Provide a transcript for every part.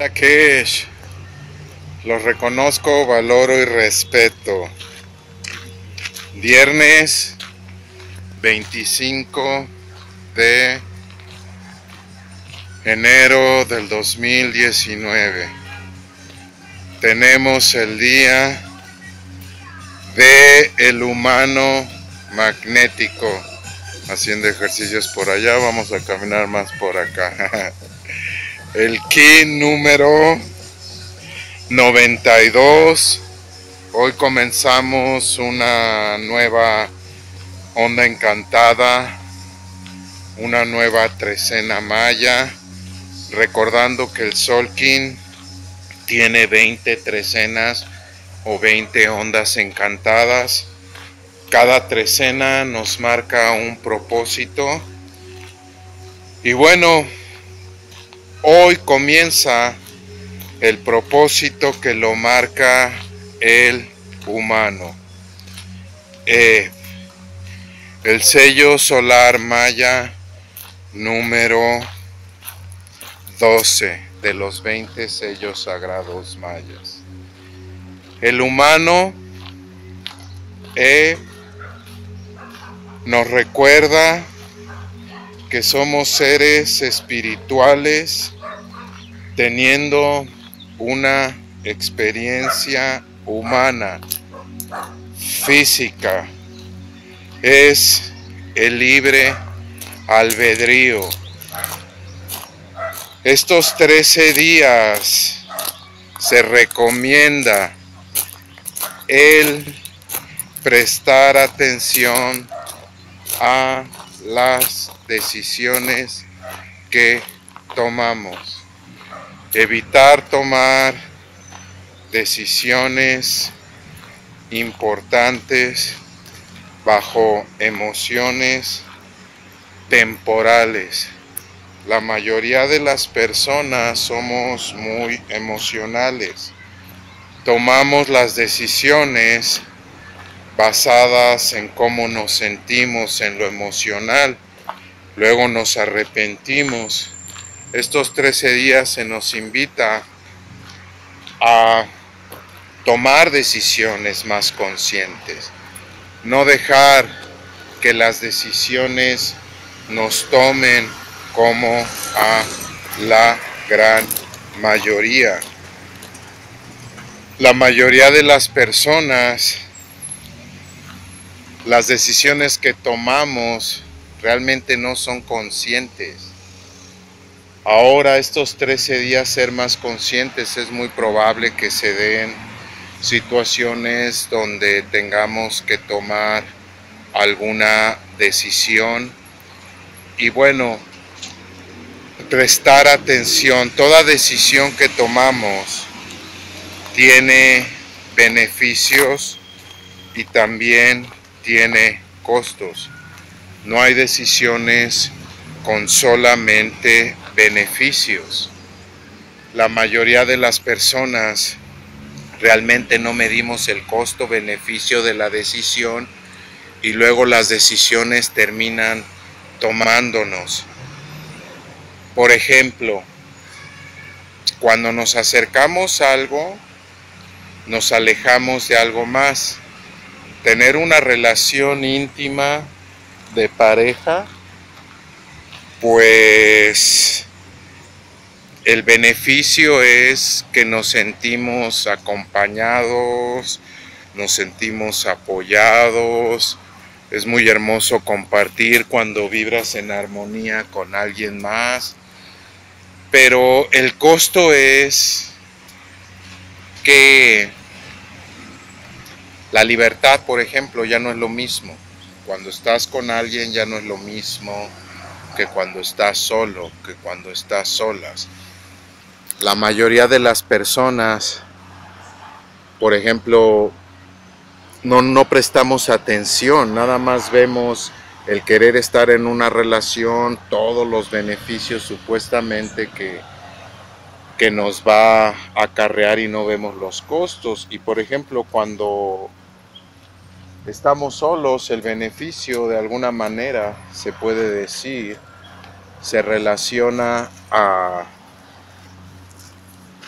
Marrakech, los reconozco, valoro y respeto. Viernes 25 de enero del 2019. Tenemos el día de el humano magnético. Haciendo ejercicios por allá, vamos a caminar más por acá. El ki número 92. Hoy comenzamos una nueva onda encantada, una nueva trecena maya, recordando que el Solkin tiene 20 trecenas o 20 ondas encantadas. Cada trecena nos marca un propósito. Y bueno, hoy comienza el propósito que lo marca el humano. El sello solar maya número 12 de los 20 sellos sagrados mayas. El humano nos recuerda que somos seres espirituales teniendo una experiencia humana, física. Es el libre albedrío. Estos 13 días se recomienda el prestar atención a las decisiones que tomamos. Evitar tomar decisiones importantes bajo emociones temporales. La mayoría de las personas somos muy emocionales. Tomamos las decisiones basadas en cómo nos sentimos en lo emocional. Luego nos arrepentimos. Estos 13 días se nos invita a tomar decisiones más conscientes. No dejar que las decisiones nos tomen como a la gran mayoría. La mayoría de las personas, las decisiones que tomamos realmente no son conscientes. Ahora, estos 13 días, ser más conscientes, es muy probable que se den situaciones donde tengamos que tomar alguna decisión. Y bueno, prestar atención. Toda decisión que tomamos tiene beneficios y también tiene costos. No hay decisiones con solamente beneficios. La mayoría de las personas realmente no medimos el costo-beneficio de la decisión y luego las decisiones terminan tomándonos. Por ejemplo, cuando nos acercamos a algo, nos alejamos de algo más. Tener una relación íntima de pareja, pues el beneficio es que nos sentimos acompañados, nos sentimos apoyados. Es muy hermoso compartir cuando vibras en armonía con alguien más. Pero el costo es que la libertad, por ejemplo, ya no es lo mismo. Cuando estás con alguien ya no es lo mismo que cuando estás solo, que cuando estás solas. La mayoría de las personas, por ejemplo, no prestamos atención, nada más vemos el querer estar en una relación, todos los beneficios supuestamente que nos va a acarrear y no vemos los costos. Y por ejemplo, cuando estamos solos, el beneficio de alguna manera se puede decir se relaciona a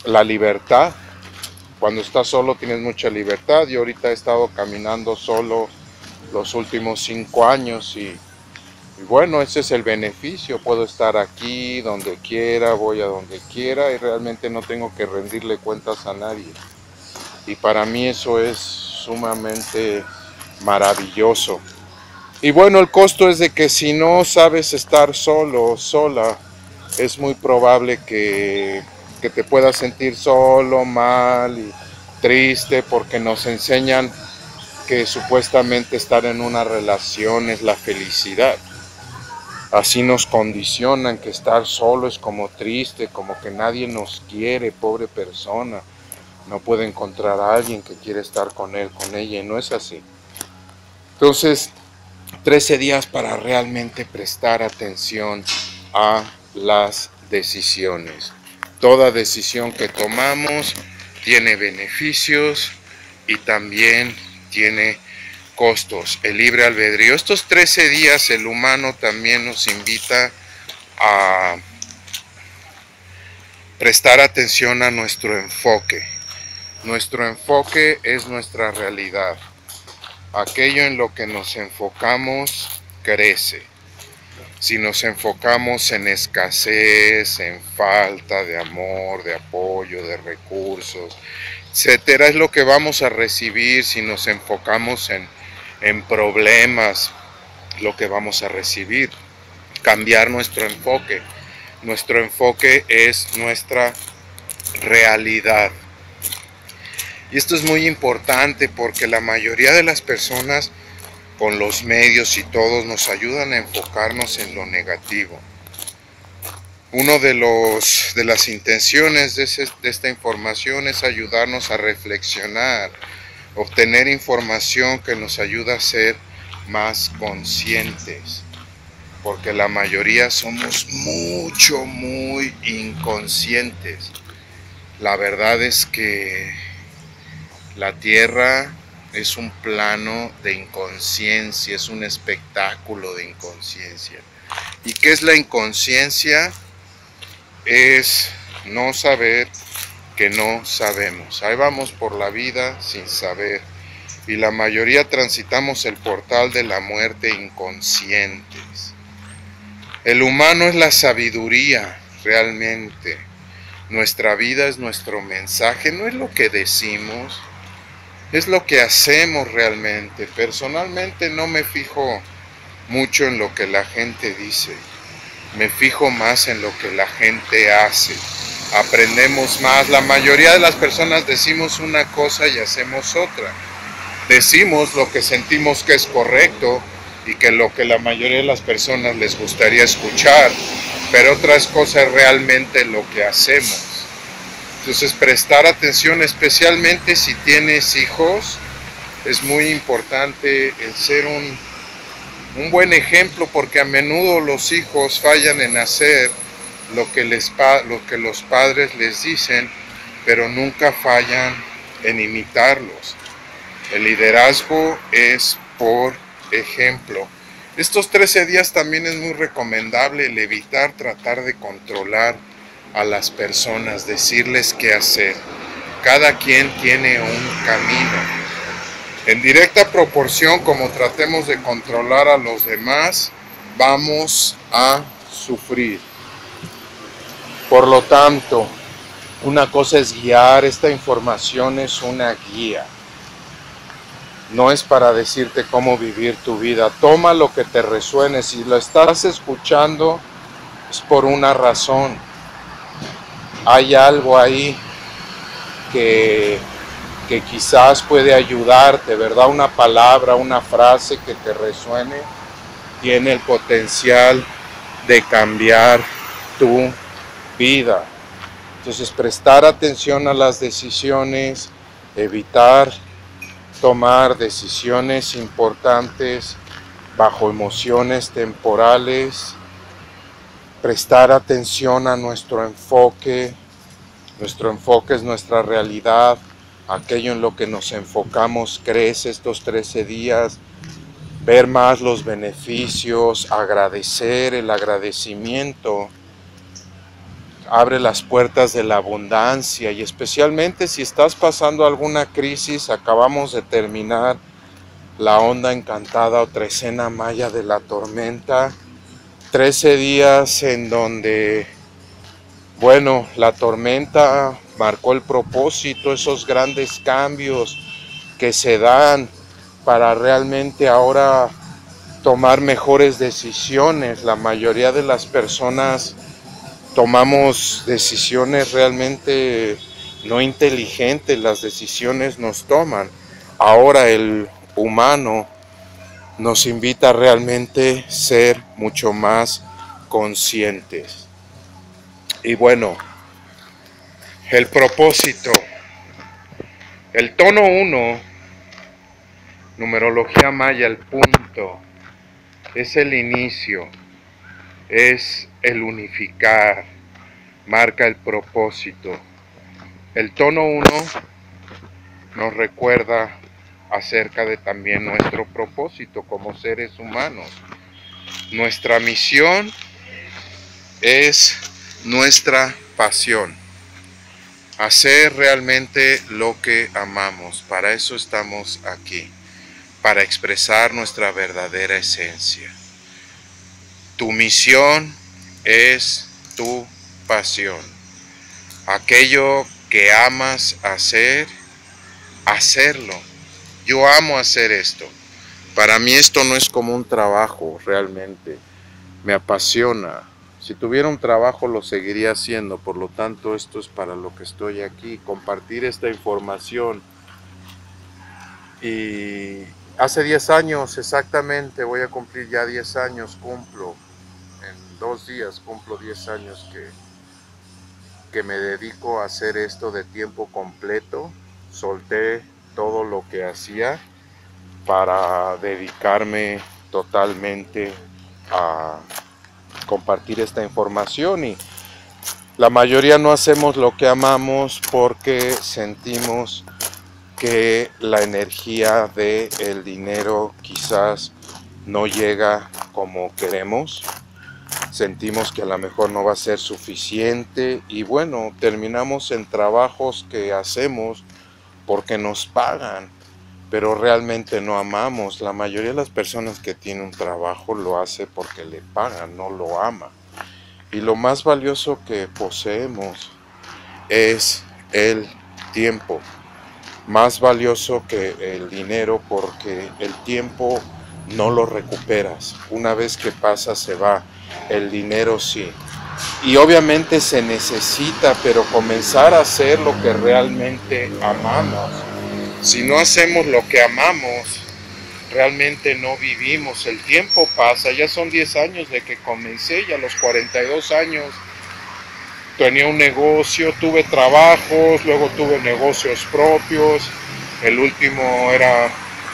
la libertad. Cuando estás solo tienes mucha libertad. Yo ahorita he estado caminando solo los últimos 5 años y bueno, ese es el beneficio. Puedo estar aquí, donde quiera, voy a donde quiera y realmente no tengo que rendirle cuentas a nadie. Y para mí eso es sumamente maravilloso. Y bueno, el costo es de que si no sabes estar solo o sola, es muy probable que te puedas sentir solo, mal y triste, porque nos enseñan que supuestamente estar en una relación es la felicidad. Así nos condicionan que estar solo es como triste, como que nadie nos quiere, pobre persona. No puede encontrar a alguien que quiere estar con él, con ella, y no es así. Entonces, 13 días para realmente prestar atención a las decisiones. Toda decisión que tomamos tiene beneficios y también tiene costos. El libre albedrío. Estos 13 días el humano también nos invita a prestar atención a nuestro enfoque. Nuestro enfoque es nuestra realidad. Aquello en lo que nos enfocamos crece. Si nos enfocamos en escasez, en falta de amor, de apoyo, de recursos, etcétera, es lo que vamos a recibir. Si nos enfocamos en problemas, lo que vamos a recibir. Cambiar nuestro enfoque. Nuestro enfoque es nuestra realidad. Y esto es muy importante porque la mayoría de las personas con los medios y todos nos ayudan a enfocarnos en lo negativo. Uno de las intenciones de esta información es ayudarnos a reflexionar, obtener información que nos ayuda a ser más conscientes, porque la mayoría somos muy inconscientes. La verdad es que la Tierra es un plano de inconsciencia, es un espectáculo de inconsciencia. ¿Y qué es la inconsciencia? Es no saber que no sabemos. Ahí vamos por la vida sin saber. Y la mayoría transitamos el portal de la muerte inconscientes. El humano es la sabiduría, realmente. Nuestra vida es nuestro mensaje, no es lo que decimos, es lo que hacemos realmente. Personalmente no me fijo mucho en lo que la gente dice, me fijo más en lo que la gente hace. Aprendemos más. La mayoría de las personas decimos una cosa y hacemos otra. Decimos lo que sentimos que es correcto y que lo que la mayoría de las personas les gustaría escuchar, pero otras cosas realmente lo que hacemos. Entonces, prestar atención, especialmente si tienes hijos, es muy importante el ser un buen ejemplo, porque a menudo los hijos fallan en hacer lo que los padres les dicen, pero nunca fallan en imitarlos. El liderazgo es por ejemplo. Estos 13 días también es muy recomendable el evitar tratar de controlar a las personas, decirles qué hacer. Cada quien tiene un camino. En directa proporción como tratemos de controlar a los demás, vamos a sufrir. Por lo tanto, una cosa es guiar. Esta información es una guía. No es para decirte cómo vivir tu vida. Toma lo que te resuene. Si lo estás escuchando, es por una razón. Hay algo ahí que quizás puede ayudarte, ¿verdad? Una palabra, una frase que te resuene, tiene el potencial de cambiar tu vida. Entonces, prestar atención a las decisiones, evitar tomar decisiones importantes bajo emociones temporales, prestar atención a nuestro enfoque. Nuestro enfoque es nuestra realidad. Aquello en lo que nos enfocamos crece estos 13 días. Ver más los beneficios, agradecer. El agradecimiento abre las puertas de la abundancia, y especialmente si estás pasando alguna crisis. Acabamos de terminar la onda encantada o trecena maya de la tormenta, 13 días en donde, bueno, la tormenta marcó el propósito, esos grandes cambios que se dan para realmente ahora tomar mejores decisiones. La mayoría de las personas tomamos decisiones realmente no inteligentes, las decisiones nos toman. Ahora el humano nos invita a realmente ser mucho más conscientes. Y bueno, el propósito, el tono 1, numerología maya, el punto, es el inicio, es el unificar, marca el propósito. El tono 1 nos recuerda acerca de también nuestro propósito como seres humanos. Nuestra misión es nuestra pasión, hacer realmente lo que amamos. Para eso estamos aquí, para expresar nuestra verdadera esencia. Tu misión es tu pasión, aquello que amas hacer, hacerlo. Yo amo hacer esto. Para mí esto no es como un trabajo, realmente me apasiona. Si tuviera un trabajo lo seguiría haciendo, por lo tanto esto es para lo que estoy aquí, compartir esta información. Y hace 10 años exactamente, voy a cumplir ya 10 años, en 2 días cumplo 10 años que me dedico a hacer esto de tiempo completo. Solté todo lo que hacía para dedicarme totalmente a compartir esta información. Y la mayoría no hacemos lo que amamos porque sentimos que la energía del dinero quizás no llega como queremos. Sentimos que a lo mejor no va a ser suficiente y bueno, terminamos en trabajos que hacemos porque nos pagan, pero realmente no amamos. La mayoría de las personas que tienen un trabajo lo hace porque le pagan, no lo ama. Y lo más valioso que poseemos es el tiempo, más valioso que el dinero, porque el tiempo no lo recuperas. Una vez que pasa se va, el dinero sí. Y obviamente se necesita, pero comenzar a hacer lo que realmente amamos. Si no hacemos lo que amamos, realmente no vivimos. El tiempo pasa, ya son 10 años de que comencé, y a los 42 años tenía un negocio, tuve trabajos, luego tuve negocios propios. El último era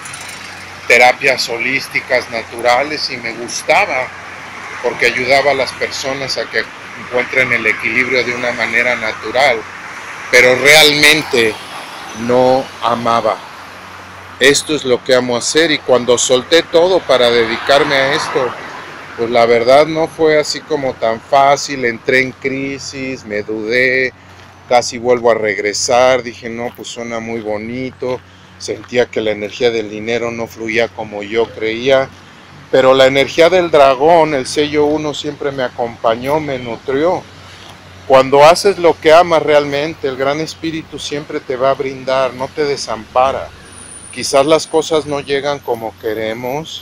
terapias holísticas naturales y me gustaba porque ayudaba a las personas a que encuentren el equilibrio de una manera natural, pero realmente no amaba. Esto es lo que amo hacer, y cuando solté todo para dedicarme a esto, pues la verdad no fue así como tan fácil. Entré en crisis, me dudé, casi vuelvo a regresar, dije no, pues suena muy bonito, sentía que la energía del dinero no fluía como yo creía, pero la energía del dragón, el sello 1, siempre me acompañó, me nutrió. Cuando haces lo que amas realmente, el Gran Espíritu siempre te va a brindar, no te desampara. Quizás las cosas no llegan como queremos,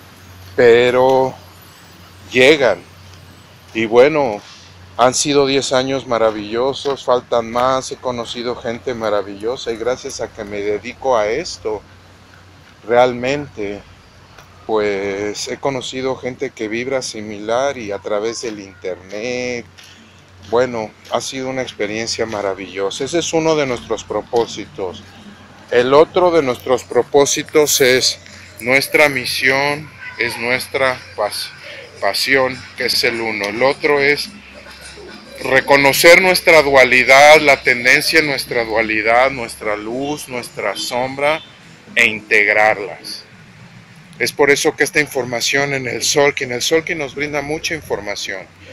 pero llegan. Y bueno, han sido 10 años maravillosos, faltan más, he conocido gente maravillosa, y gracias a que me dedico a esto, realmente, pues he conocido gente que vibra similar, y a través del internet, bueno, ha sido una experiencia maravillosa. Ese es uno de nuestros propósitos. El otro de nuestros propósitos es nuestra misión, es nuestra pasión, que es el uno. El otro es reconocer nuestra dualidad, la tendencia en nuestra dualidad, nuestra luz, nuestra sombra, e integrarlas. Es por eso que esta información en el Solki nos brinda mucha información.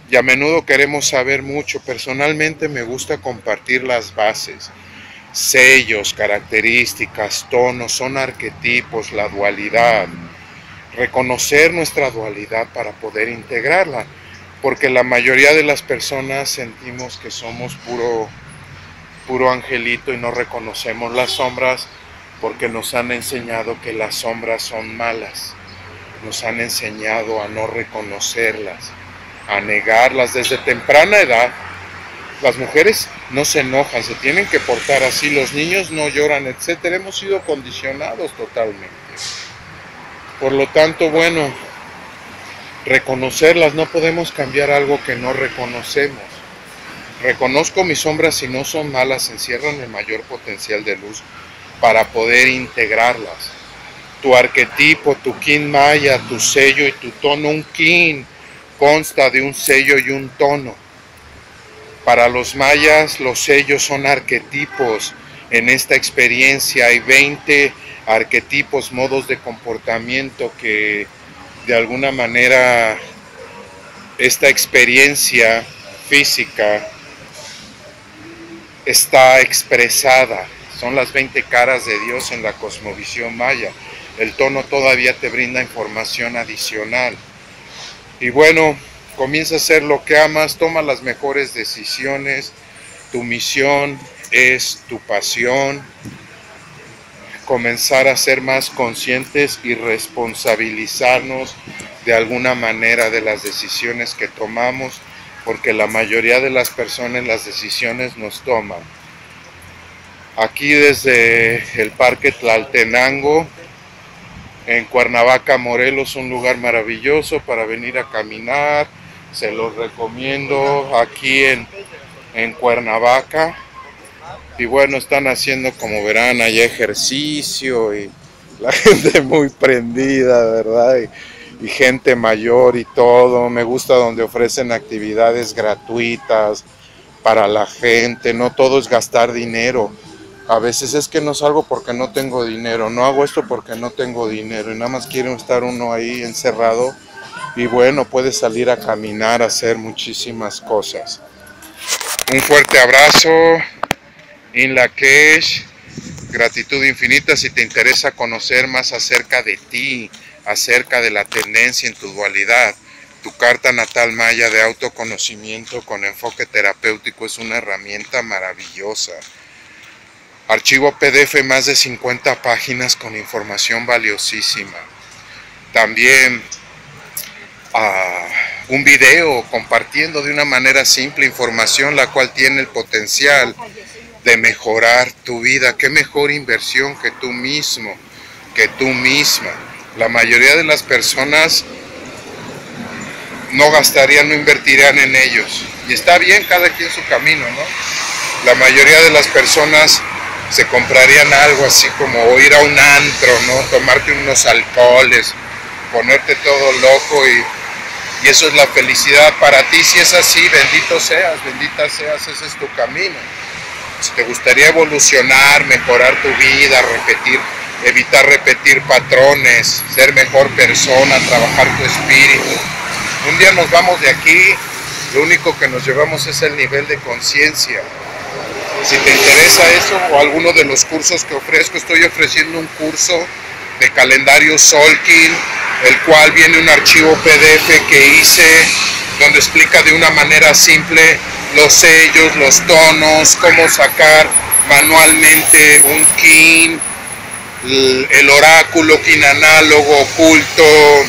y a menudo queremos saber mucho. Personalmente me gusta compartir las bases, sellos, características, tonos, son arquetipos, la dualidad. Reconocer nuestra dualidad para poder integrarla, porque la mayoría de las personas sentimos que somos puro angelito y no reconocemos las sombras, porque nos han enseñado que las sombras son malas, nos han enseñado a no reconocerlas, a negarlas desde temprana edad. Las mujeres no se enojan, se tienen que portar así, los niños no lloran, etcétera. Hemos sido condicionados totalmente. Por lo tanto, bueno, reconocerlas, no podemos cambiar algo que no reconocemos. Reconozco mis sombras y no son malas, encierran el mayor potencial de luz para poder integrarlas. Tu arquetipo, tu kin maya, tu sello y tu tono. Un kin consta de un sello y un tono. Para los mayas los sellos son arquetipos. En esta experiencia hay 20 arquetipos, modos de comportamiento que de alguna manera esta experiencia física está expresada. Son las 20 caras de Dios en la cosmovisión maya. El tono todavía te brinda información adicional. Y bueno, comienza a hacer lo que amas, toma las mejores decisiones. Tu misión es tu pasión. Comenzar a ser más conscientes y responsabilizarnos de alguna manera de las decisiones que tomamos, porque la mayoría de las personas las decisiones nos toman. Aquí desde el Parque Tlaltenango, en Cuernavaca, Morelos, un lugar maravilloso para venir a caminar, se los recomiendo aquí en Cuernavaca. Y bueno, están haciendo, como verán, allá ejercicio y la gente muy prendida, ¿verdad? Y gente mayor y todo. Me gusta donde ofrecen actividades gratuitas para la gente. No todo es gastar dinero. A veces es que no salgo porque no tengo dinero. No hago esto porque no tengo dinero. Y nada más quiere estar uno ahí encerrado. Y bueno, puede salir a caminar, a hacer muchísimas cosas. Un fuerte abrazo. In Lak'ech, gratitud infinita. Si te interesa conocer más acerca de ti, acerca de la tendencia en tu dualidad, tu carta natal maya de autoconocimiento con enfoque terapéutico es una herramienta maravillosa. Archivo PDF, más de 50 páginas con información valiosísima. También un video compartiendo de una manera simple información la cual tiene el potencial de mejorar tu vida. Qué mejor inversión que tú mismo, que tú misma. La mayoría de las personas no gastarían, no invertirían en ellos. Y está bien, cada quien su camino, ¿no? La mayoría de las personas se comprarían algo así como ir a un antro, ¿no? Tomarte unos alcoholes, ponerte todo loco y eso es la felicidad para ti. Si es así, bendito seas, bendita seas, ese es tu camino. Si te gustaría evolucionar, mejorar tu vida, evitar repetir patrones, ser mejor persona, trabajar tu espíritu. Un día nos vamos de aquí, lo único que nos llevamos es el nivel de conciencia. Si te interesa eso o alguno de los cursos que ofrezco, estoy ofreciendo un curso de calendario Solkin, el cual viene un archivo PDF que hice, donde explica de una manera simple los sellos, los tonos, cómo sacar manualmente un kin, el oráculo, kin análogo, oculto,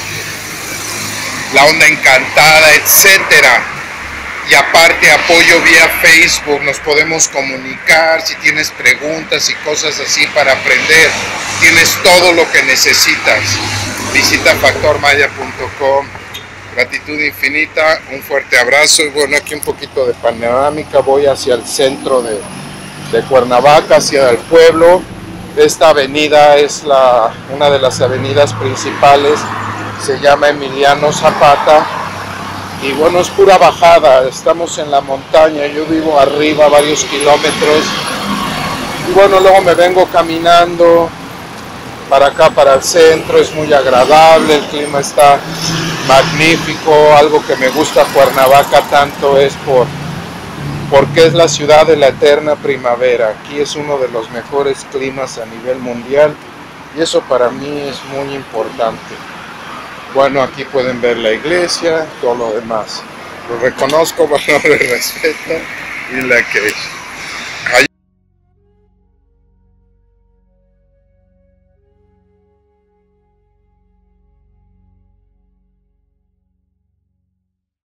la onda encantada, etcétera. Y aparte apoyo vía Facebook, nos podemos comunicar si tienes preguntas y cosas así para aprender. Tienes todo lo que necesitas. Visita factormaya.com. Gratitud infinita, un fuerte abrazo. Y bueno, aquí un poquito de panorámica. Voy hacia el centro de Cuernavaca, hacia el pueblo. Esta avenida es una de las avenidas principales. Se llama Emiliano Zapata. Y bueno, es pura bajada. Estamos en la montaña. Yo vivo arriba varios kilómetros. Y bueno, luego me vengo caminando para acá, para el centro. Es muy agradable. El clima está magnífico. Algo que me gusta Cuernavaca tanto es porque es la ciudad de la eterna primavera. Aquí es uno de los mejores climas a nivel mundial y eso para mí es muy importante. Bueno, aquí pueden ver la iglesia, todo lo demás. Lo reconozco, valoro y respeto y la que